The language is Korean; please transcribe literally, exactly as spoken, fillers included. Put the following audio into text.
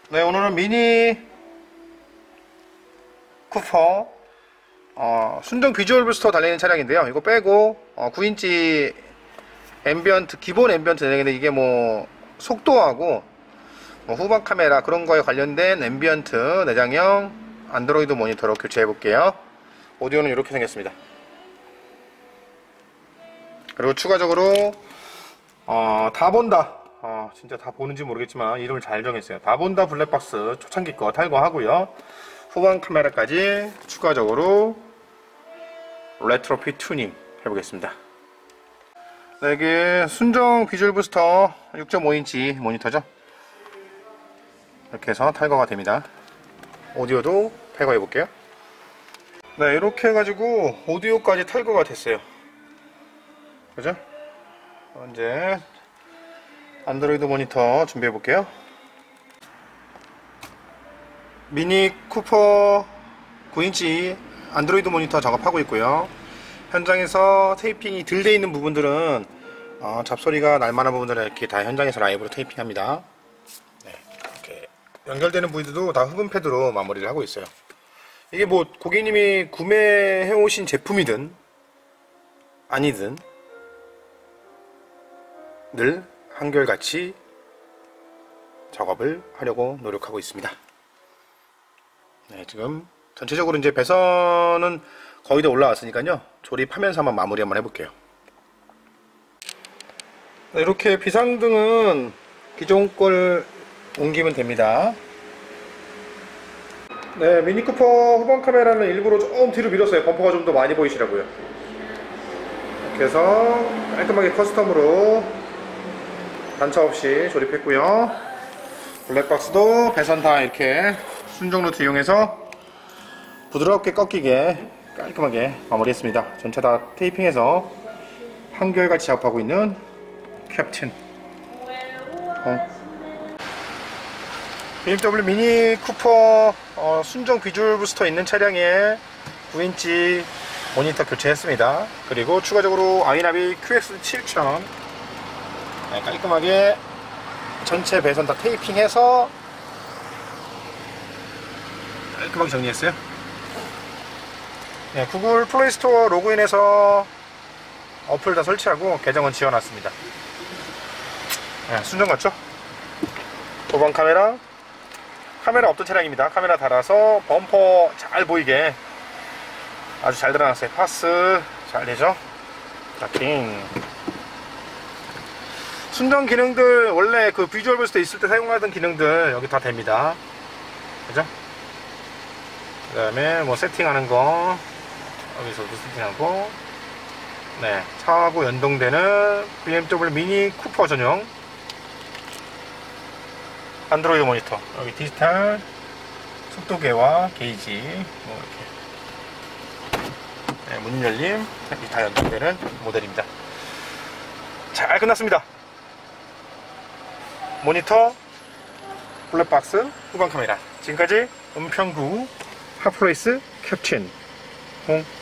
네, 오늘은 미니 쿠퍼 어, 순정 비주얼 부스터 달리는 차량인데요. 이거 빼고 어, 구 인치 앰비언트, 기본 앰비언트 내장인데 이게 뭐 속도하고 뭐 후방 카메라 그런 거에 관련된 앰비언트 내장형 안드로이드 모니터로 교체해 볼게요. 오디오는 이렇게 생겼습니다. 그리고 추가적으로 어, 다 본다 어, 진짜 다 보는지 모르겠지만 이름을 잘 정했어요. 다 본다 블랙박스 초창기 거 탈거하고요. 후방 카메라까지 추가적으로 레트로핏 튜닝 해보겠습니다. 네, 이게 순정 비주얼 부스터 육 점 오 인치 모니터죠. 이렇게 해서 탈거가 됩니다. 오디오도 탈거해 볼게요. 네, 이렇게 해가지고 오디오까지 탈거가 됐어요. 그죠? 이제 안드로이드 모니터 준비해 볼게요. 미니 쿠퍼 구 인치 안드로이드 모니터 작업하고 있고요. 현장에서 테이핑이 덜 돼 있는 부분들은 어, 잡소리가 날만한 부분들은 이렇게 다 현장에서 라이브로 테이핑합니다. 네, 이렇게 연결되는 부위들도 다 흡음 패드로 마무리를 하고 있어요. 이게 뭐 고객님이 구매해 오신 제품이든 아니든 늘 한결같이 작업을 하려고 노력하고 있습니다. 네, 지금 전체적으로 이제 배선은 거의 다 올라왔으니까요. 조립하면서 한번 마무리 한번 해볼게요. 네, 이렇게 비상등은 기존 걸 옮기면 됩니다. 네, 미니쿠퍼 후방 카메라는 일부러 조금 뒤로 밀었어요. 범퍼가 좀 더 많이 보이시라고요. 이렇게 해서 깔끔하게 커스텀으로 단차 없이 조립했고요. 블랙박스도 배선 다 이렇게 순정 루트 이용해서 부드럽게 꺾이게 깔끔하게 마무리했습니다. 전체 다 테이핑해서 한결같이 작업하고 있는 캡틴 어. 비엠더블유 미니 쿠퍼 어, 순정 비주얼 부스터 있는 차량에 구 인치 모니터 교체했습니다. 그리고 추가적으로 아이나비 큐엑스 칠천 네, 깔끔하게 전체 배선 다 테이핑해서 깔끔하게 정리했어요. 네, 구글 플레이스토어 로그인해서 어플 다 설치하고 계정은 지워놨습니다. 네, 순정 같죠? 후방 카메라 카메라 없던 차량입니다. 카메라 달아서 범퍼 잘 보이게 아주 잘 달아놨어요. 파스 잘 되죠? 락킹 순정 기능들 원래 그 비주얼 부스터 있을 때 사용하던 기능들 여기 다 됩니다. 그죠? 그 다음에 뭐 세팅하는 거 여기서도 세팅하고 네, 차하고 연동되는 비엠더블유 미니 쿠퍼 전용 안드로이드 모니터 여기 디지털 속도계와 게이지 뭐 이렇게 네, 문 열림 다 연동되는 모델입니다. 잘 끝났습니다. 모니터, 블랙박스, 후방 카메라 지금까지 은평구 핫플레이스 캡틴 홍